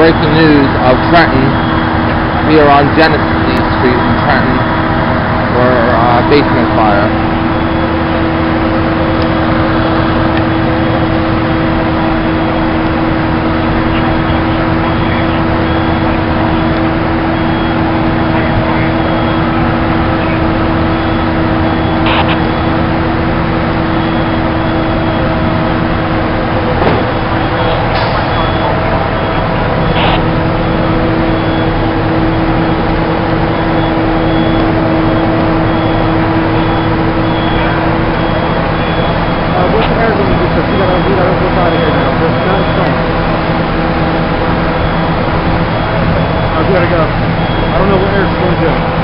breaking news of Trenton. We are on Genesee Street in Trenton for a basement fire. I gotta go. I don't know what air's going to do.